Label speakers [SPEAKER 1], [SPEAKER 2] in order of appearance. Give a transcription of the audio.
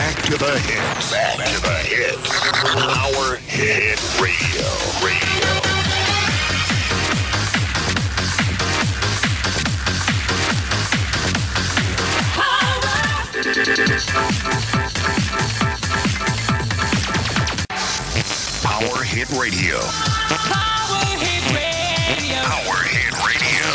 [SPEAKER 1] Back to the hits. Back to the hits. Power Hit Radio. Power Hit Radio.
[SPEAKER 2] Power Hit Radio.
[SPEAKER 1] Power Hit Radio.